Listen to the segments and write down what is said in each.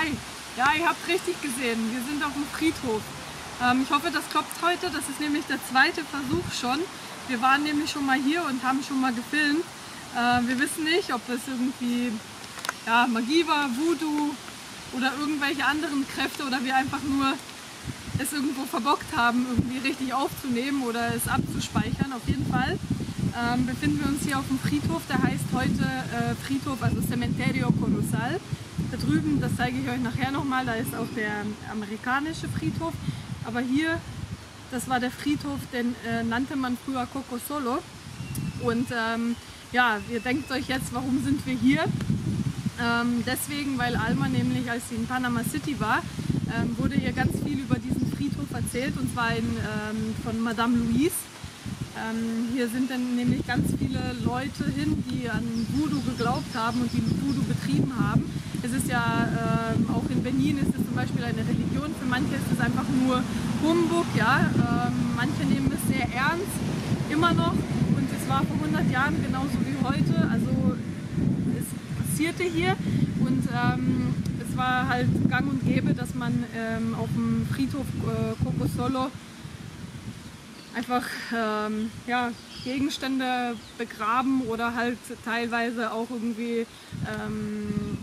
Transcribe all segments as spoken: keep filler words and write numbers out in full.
Hi! Ja, ihr habt richtig gesehen, wir sind auf dem Friedhof. Ähm, ich hoffe, das klappt heute, das ist nämlich der zweite Versuch schon. Wir waren nämlich schon mal hier und haben schon mal gefilmt. Äh, wir wissen nicht, ob es irgendwie ja, Magie war, Voodoo oder irgendwelche anderen Kräfte oder wir einfach nur es irgendwo verbockt haben, irgendwie richtig aufzunehmen oder es abzuspeichern. Auf jeden Fall ähm, befinden wir uns hier auf dem Friedhof, der heißt heute äh, Friedhof, also Cementerio Corozal. Da drüben, das zeige ich euch nachher nochmal, da ist auch der amerikanische Friedhof. Aber hier, das war der Friedhof, den äh, nannte man früher Coco Solo. Und ähm, ja, ihr denkt euch jetzt, warum sind wir hier? Ähm, deswegen, weil Alma nämlich, als sie in Panama City war, ähm, wurde ihr ganz viel über diesen Friedhof erzählt, und zwar in, ähm, von Madame Louise. Ähm, hier sind dann nämlich ganz viele Leute hin, die an Voodoo geglaubt haben und die Voodoo betrieben haben. Es ist ja, ähm, auch in Benin ist es zum Beispiel eine Religion, für manche ist es einfach nur Humbug, ja? Ähm, manche nehmen es sehr ernst, immer noch, und es war vor hundert Jahren genauso wie heute, also es passierte hier und ähm, es war halt gang und gäbe, dass man ähm, auf dem Friedhof äh, Coco Solo einfach ähm, ja, Gegenstände begraben oder halt teilweise auch irgendwie ähm,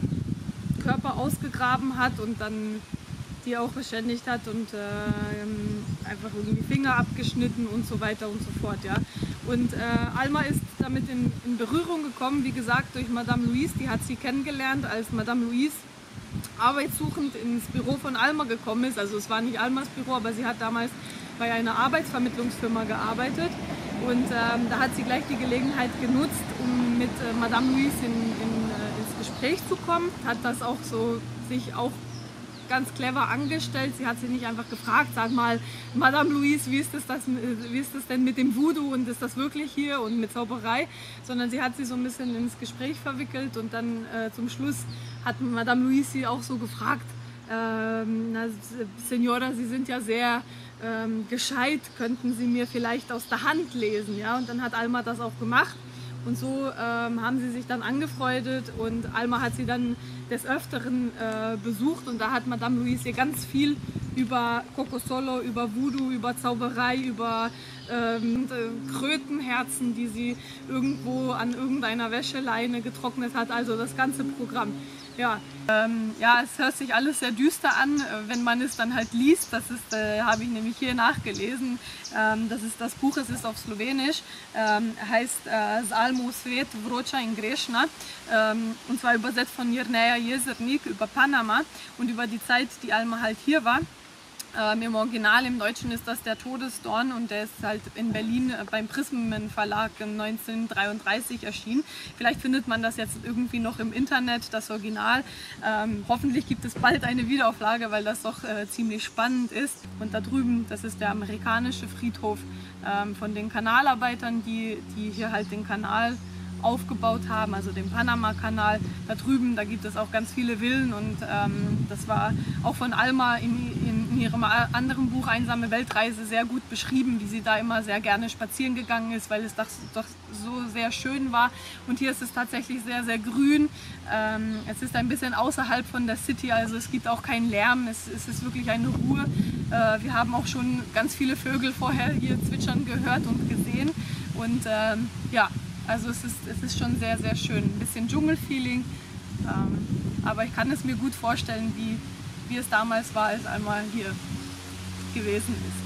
Körper ausgegraben hat und dann die auch beschädigt hat und äh, einfach irgendwie Finger abgeschnitten und so weiter und so fort. Ja. Und äh, Alma ist damit in, in Berührung gekommen, wie gesagt, durch Madame Louise. Die hat sie kennengelernt, als Madame Louise arbeitssuchend ins Büro von Alma gekommen ist. Also es war nicht Almas Büro, aber sie hat damals bei einer Arbeitsvermittlungsfirma gearbeitet. Und ähm, da hat sie gleich die Gelegenheit genutzt, um mit äh, Madame Louise in, in, äh, ins Gespräch zu kommen. Hat das auch so sich auch ganz clever angestellt. Sie hat sie nicht einfach gefragt, sag mal, Madame Louise, wie ist das, das, wie ist das denn mit dem Voodoo und ist das wirklich hier und mit Zauberei, sondern sie hat sie so ein bisschen ins Gespräch verwickelt und dann äh, zum Schluss hat Madame Louise sie auch so gefragt, ähm, na, Senora, Sie sind ja sehr ähm, gescheit, könnten Sie mir vielleicht aus der Hand lesen, ja? Und dann hat Alma das auch gemacht. Und so ähm, haben sie sich dann angefreundet und Alma hat sie dann des Öfteren äh, besucht und da hat Madame Louise ihr ganz viel über Coco Solo, über Voodoo, über Zauberei, über ähm, Krötenherzen, die sie irgendwo an irgendeiner Wäscheleine getrocknet hat, also das ganze Programm. Ja, ähm, ja, es hört sich alles sehr düster an, wenn man es dann halt liest. Das ist, äh, habe ich nämlich hier nachgelesen. Ähm, das ist das Buch, es ist auf Slowenisch, ähm, heißt äh, Zalmo Svet Vrocha in Greshna, ähm, und zwar übersetzt von Jerneja Jezernik über Panama und über die Zeit, die Alma halt hier war. Ähm, Im Original, im Deutschen ist das der Todesdorn und der ist halt in Berlin äh, beim Prismen Verlag neunzehnhundertdreiunddreißig erschienen. Vielleicht findet man das jetzt irgendwie noch im Internet, das Original. Ähm, hoffentlich gibt es bald eine Wiederauflage, weil das doch äh, ziemlich spannend ist. Und da drüben, das ist der amerikanische Friedhof ähm, von den Kanalarbeitern, die, die hier halt den Kanal aufgebaut haben, also den Panama-Kanal. Da drüben, da gibt es auch ganz viele Villen und ähm, das war auch von Alma in, in, in ihrem anderen Buch Einsame Weltreise sehr gut beschrieben, wie sie da immer sehr gerne spazieren gegangen ist, weil es doch, doch so sehr schön war. Und hier ist es tatsächlich sehr, sehr grün. Ähm, es ist ein bisschen außerhalb von der City, also es gibt auch keinen Lärm, es, es ist wirklich eine Ruhe. Äh, wir haben auch schon ganz viele Vögel vorher hier zwitschern gehört und gesehen und ähm, ja, also es ist, es ist schon sehr, sehr schön. Ein bisschen Dschungelfeeling, ähm, aber ich kann es mir gut vorstellen, wie, wie es damals war, als einmal hier gewesen ist.